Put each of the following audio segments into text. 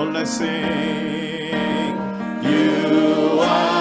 let's sing. You are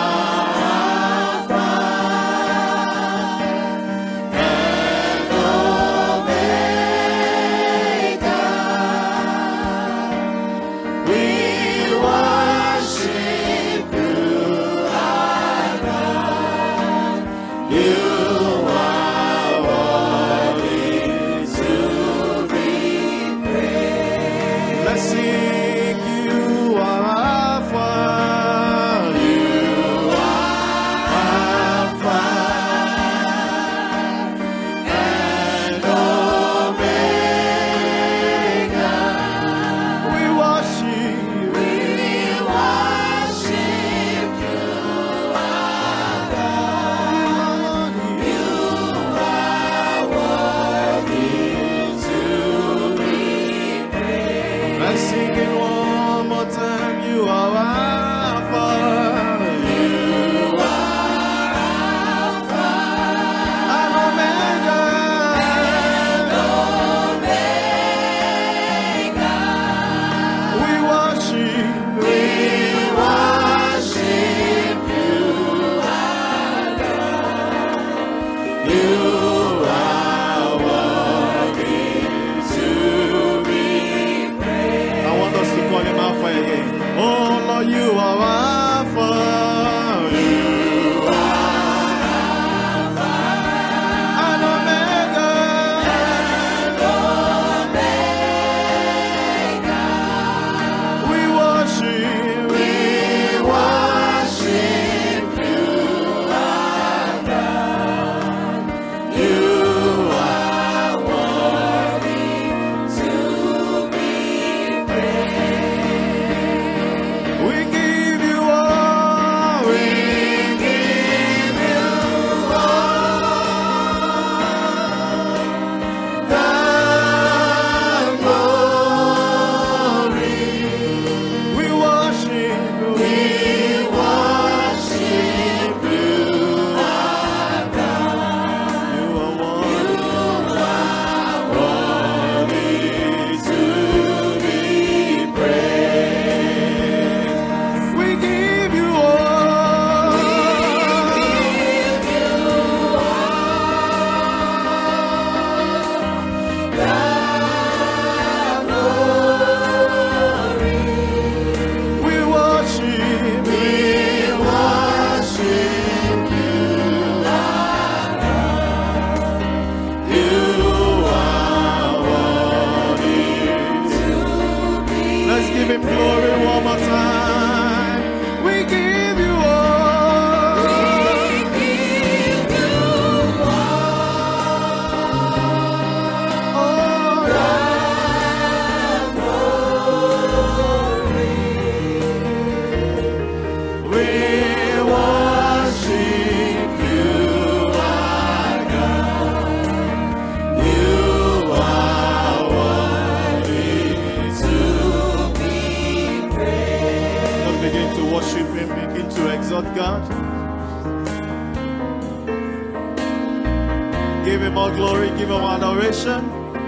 Give him all glory, give him adoration,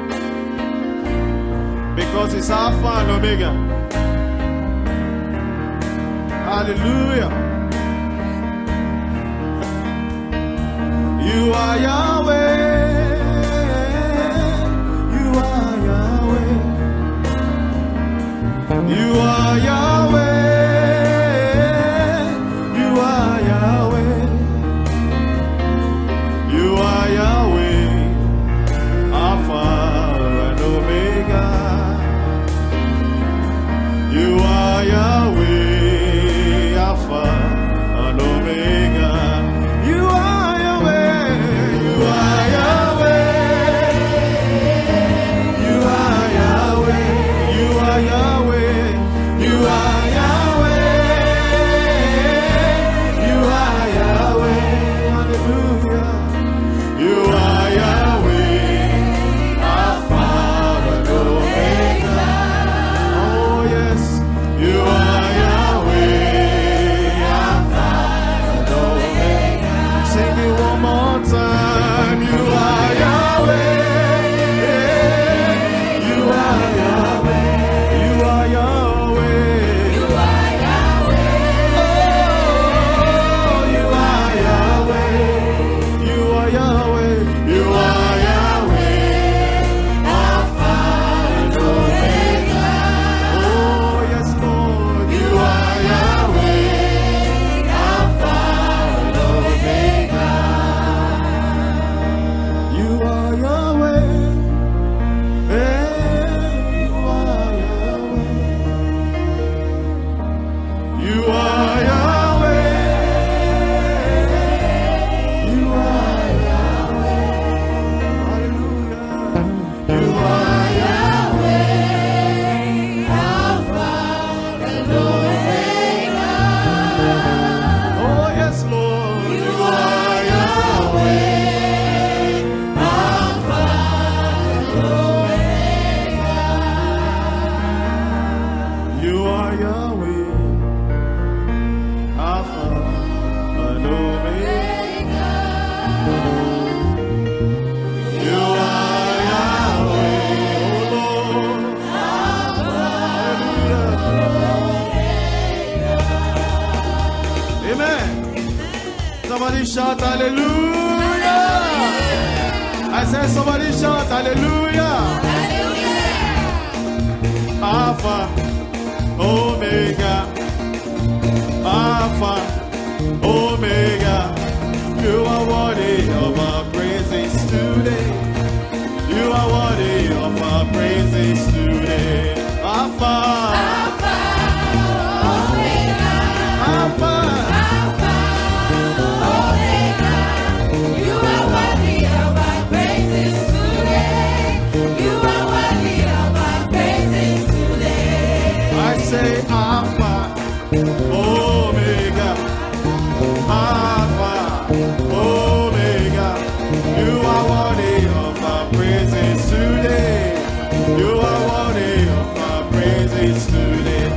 because it's Alpha and Omega. Hallelujah. You are Yahweh. You are Yahweh. You are Yahweh. You are Yahweh. You are Yahweh, Alpha and Omega. You are Yahweh, Alpha and Omega. You are Yahweh. You are Yahweh. hallelujah. I said somebody shout hallelujah. Alpha, Omega, Alpha, Omega. You are worthy of our praises today. You are worthy of our praises today. Alpha, Omega, Alpha, Omega. You are worthy of our praises today. You are worthy of our praises today. I say Alpha, Omega, Alpha, Omega. You are worthy of our praises today. You are worthy of our praises today.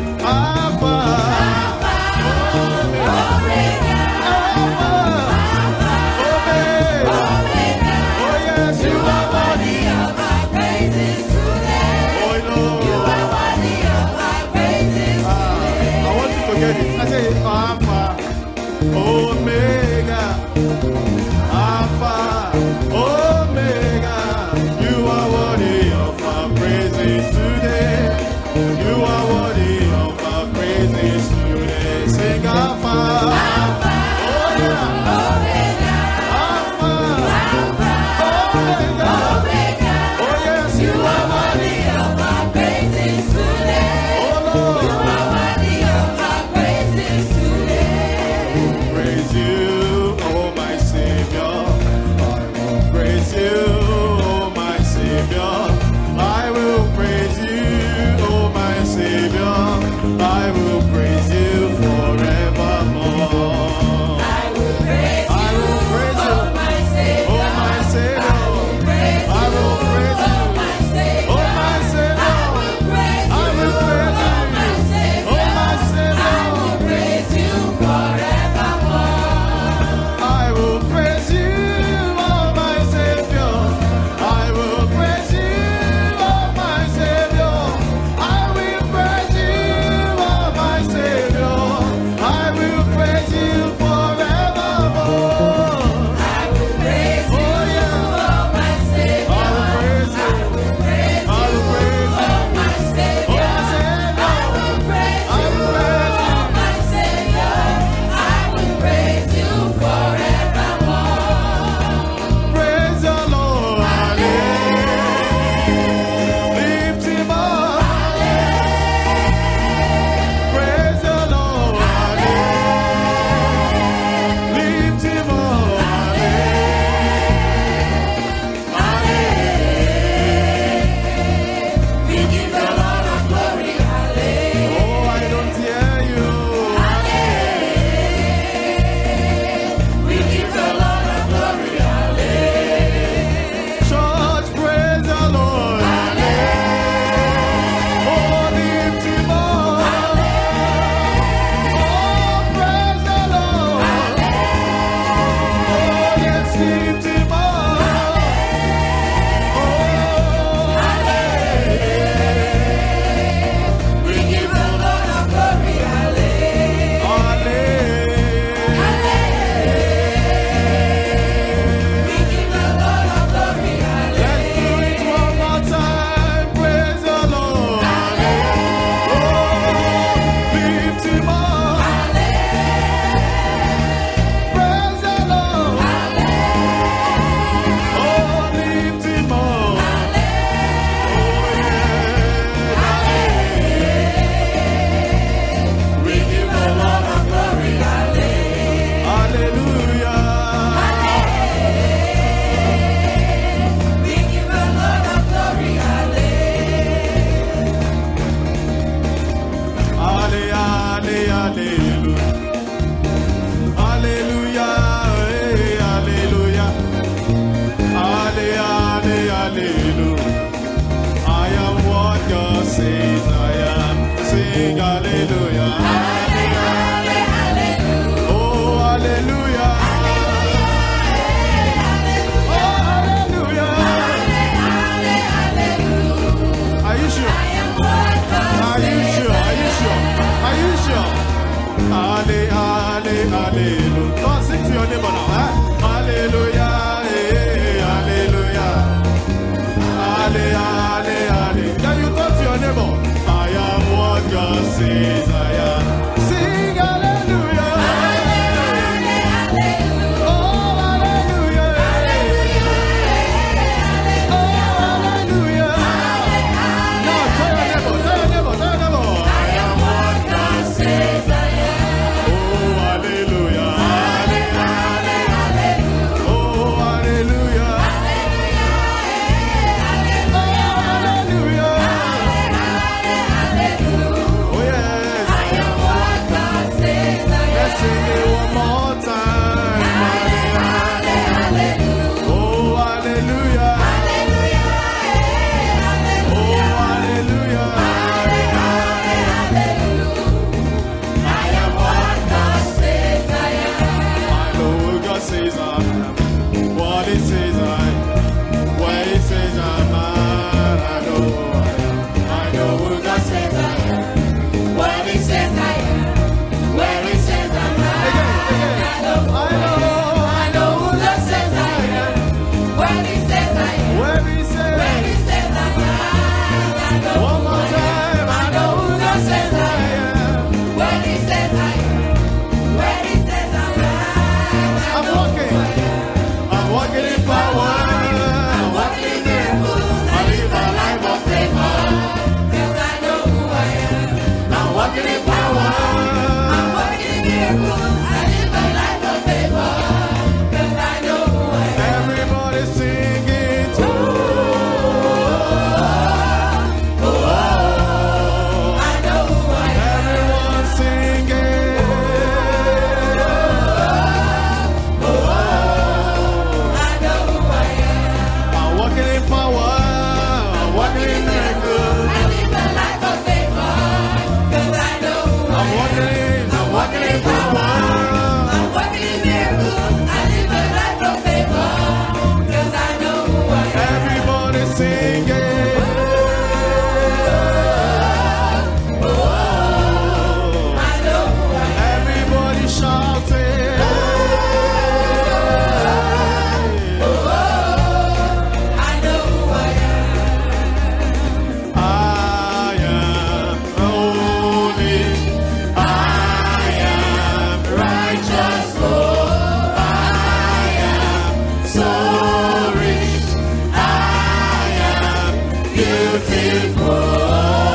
beautiful.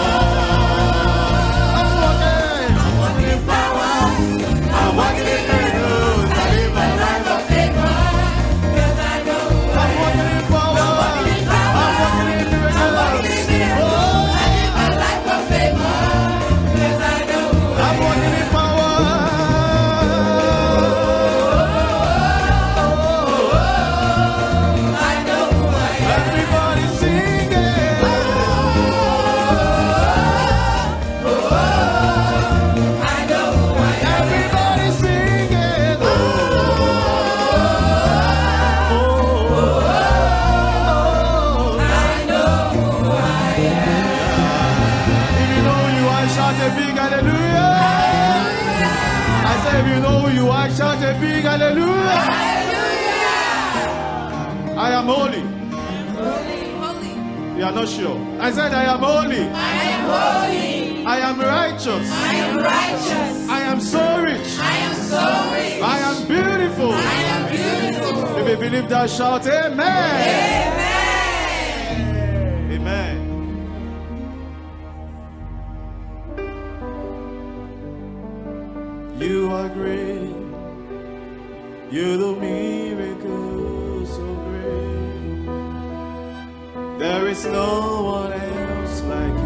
I'm walking in power. I'm walking in miracles. I live my life of favor. I'm walking in power. I'm walking in miracles. I'm walking in power. Everybody sing it. Everybody sing it. If you know who you are, shout a big hallelujah. I said, if you know who you are, shout a big hallelujah. I am holy. You are not sure. I said, I am holy. I am righteous. I am so rich. I am beautiful. If you believe that, shout amen. Amen. You are great. You do miracles so great. There is no one else like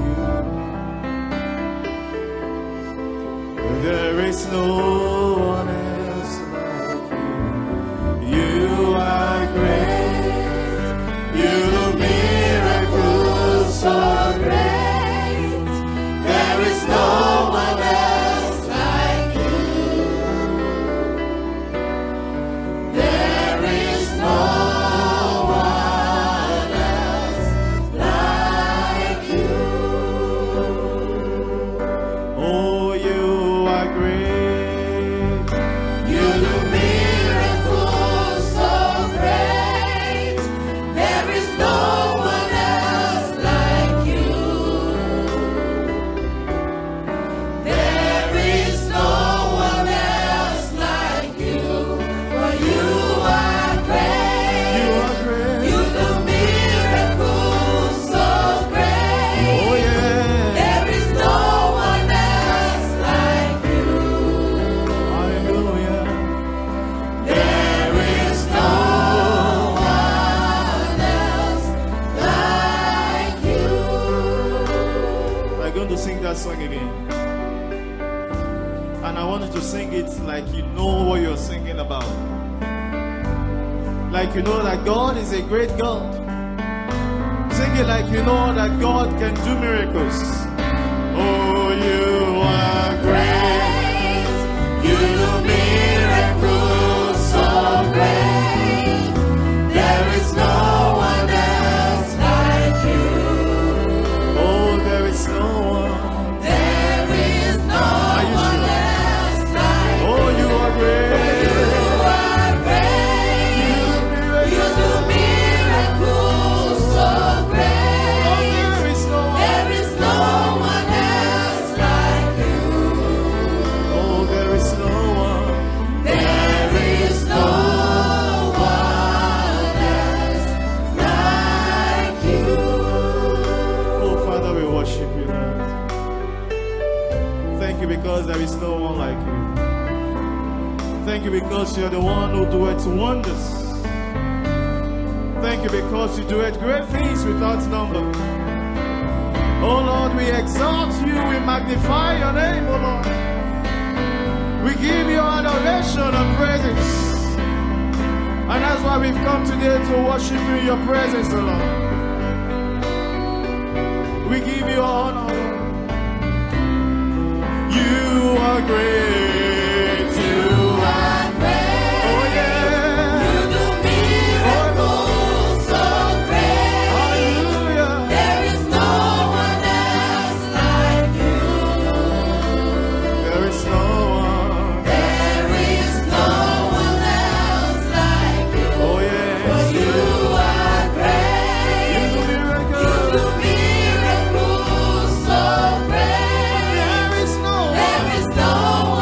you. There is no one else like you. You are great. You do miracles so great. There is no one else like you. There is no one else like you. Oh, you are great. You do miracles so great. There is no one else like you. There is no one else like you. For you are great. You are great. You do miracles so great. Oh yeah. There is no one else like you. Hallelujah. There is no one else like you. We're going to sing that song again. And I want you to sing it like you know what you're singing about. Like you know that God is a great God. Sing it like you know that God can do miracles. Oh, you are great. You do miracles so great. There is no one else like you. Oh, there is no one. There is no one else like you. Oh, you are great. You are great. You do miracles so great. Oh, there is no one. There is no one else like you. Oh, there is no one. There is no one else like you. Oh, Father, we worship you, Lord. Thank you because there is no one like you. Thank you because you're the one who doeth wonders. Thank you because you doeth great things without number. Oh Lord, we exalt you, we magnify your name, oh Lord. We give you adoration and praises. And that's why we've come today to worship you in your presence, oh Lord. We give you honor, Lord. You are great. You are great. Oh yeah. You do miracles so great. Hallelujah. There is no one else like you. There is no one. There is no one else like you. Oh yeah. For you are great. You do miracles. You do miracles so great. There is no one.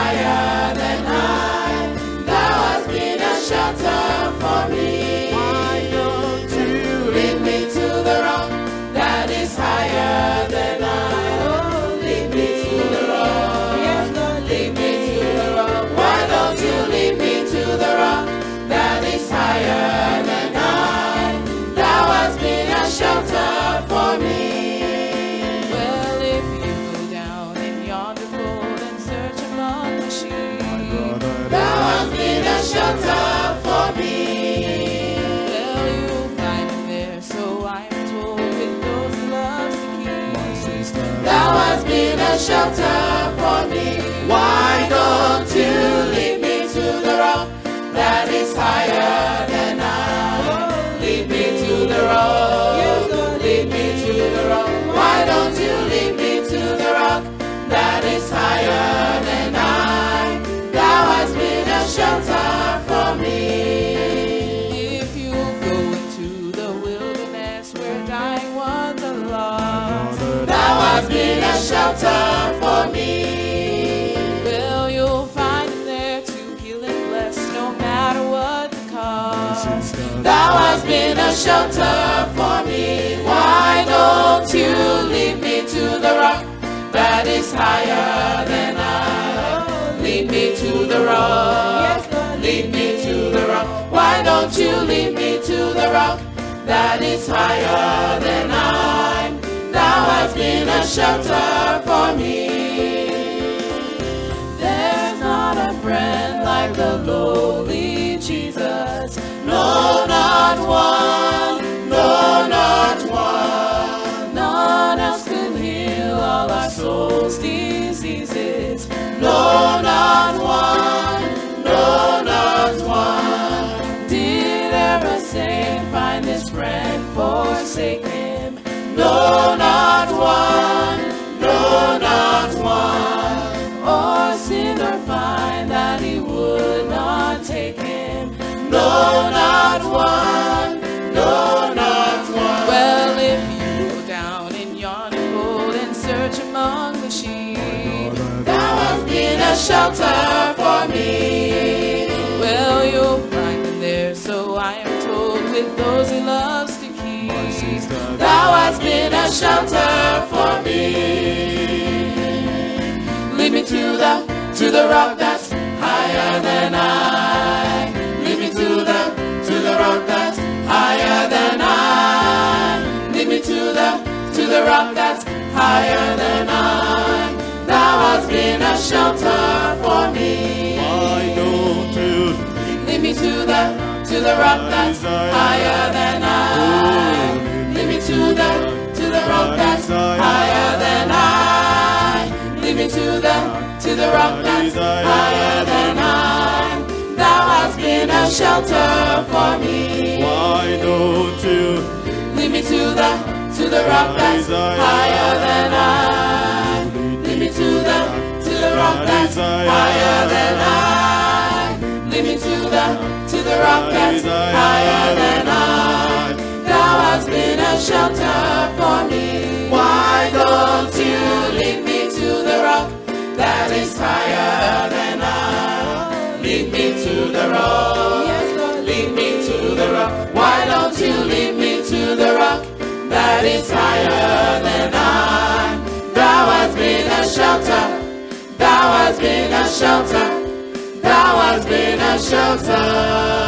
higher than I. Thou hast been a shelter for me. Why don't you Lead me to the rock that is higher than I. Oh, lead me to the rock. Yes, Lord, lead me to the rock. Why don't you lead me to the rock that is higher than I? Thou hast been a shelter for me. Well, if you go down in yonder fold and search among the sheep, thou hast been a shelter for me. Well, you'll find him there, so I am told, with those he loves to keep. Thou hast been a shelter for me. Why don't you lead me to the rock that is higher than I? Lead me to the rock. Yes, Lord, lead me to the rock. Why don't you lead me to the rock that is higher than I? Thou hast been a shelter for me. If you go into the wilderness where dying ones are lost, thou hast been a shelter for me. Well, you'll find him there to heal and bless, no matter what the cost. Thou hast been a shelter for me. Why don't you lead me to the rock that is higher than I? Lead me to the rock. Yes, Lord, lead me to the rock. Why don't you lead me to the rock that is higher than I? Thou hast been a shelter for me. There's not a friend like the lowly Jesus. No, not one. No, not one. None else could heal all our souls' diseases. No, not one. No, not one. Did ever saint find this friend forsake him? No, not one. No, not one. Or sinner find that he would not take him? No, not one. No, not one. Well, if you go down in yonder fold and search among the sheep, thou hast been a shelter for me. Well, you'll find him there, so I am told, with those he loves to keep. Thou hast been a shelter for me. Lead me to the rock that's higher than I. Lead me to the rock that's higher than I. Lead me to the rock that's higher than I. Thou hast been a shelter for me. Why don't you Lead me to the rock that's higher than I. Lead me to the rock that's higher than I. Lead me to the rock that's higher than I. Thou hast been a shelter for me. Why don't you Lead me to the rock that's higher than I. Lead me to the rock that's higher than I. Lead me to the rock that's higher than I. Thou hast been a shelter for me. Why don't you lead me to the rock that is higher than I? Lead me to the rock. Yes, Lord, lead me to the rock. Why don't you lead me to the rock that is higher than I? Thou hast been a shelter. Thou hast been a shelter. Thou hast been a shelter.